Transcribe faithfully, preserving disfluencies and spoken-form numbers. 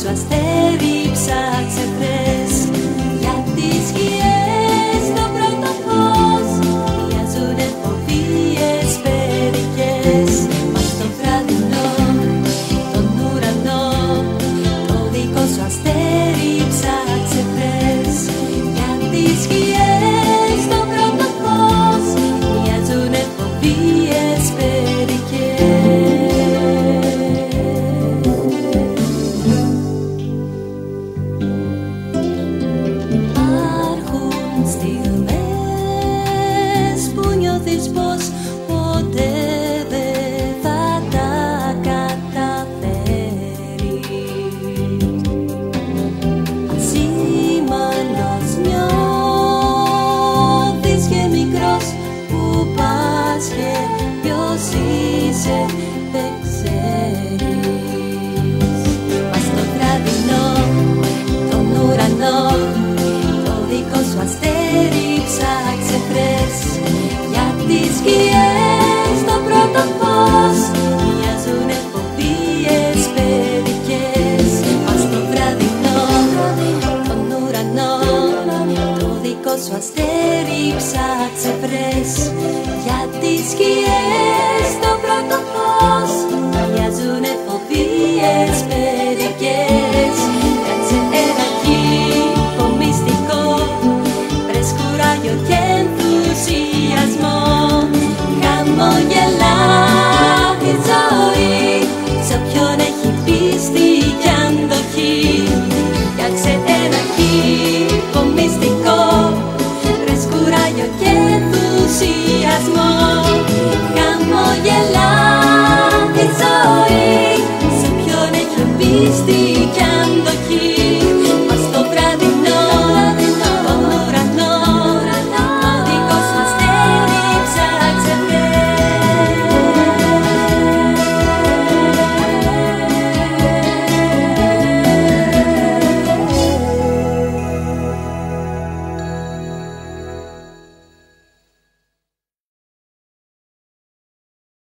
σου αστέρι ψάξε βρες. Για τις σκιές το πρώτο φως μοιάζουνε φοβίες περικές. Μα στο βραδινό τον ουρανό το δικό σου αστέρι ψάξε βρες. Για τις σκιές το πρώτο φως μοιάζουνε φοβίες περικές. Στιγμές που νιώθεις πως ποτέ δεν θα τα καταφέρεις. Ασήμαντος νιώθεις και μικρός, που πας και ποιος είσαι δεν ξέρεις. Μα στο βραδινό τον ουρανό το δικό σου αστέρι ψάξε βρες. Για τις σκιές το πρώτο φως μοιάζουνε φοβίες παιδικές. Μα στο βραδινό τον ουρανό το δικό σου αστέρι ψάξε βρες. Για τις σκιές το πρώτο φως μοιάζουνε φοβίες παιδικές. Κάτσε ένα κήπο μυστικό, βρες κουράγιο και ενθουσιασμό. Χαμογελά η ζωή σε όποιον έχει πίστη και αντοχή. Φτιάξε ένα κήπο μυστικό, βρες κουράγιο και ενθουσιασμό. Χαμογελά η ζωή σε όποιον έχει πίστη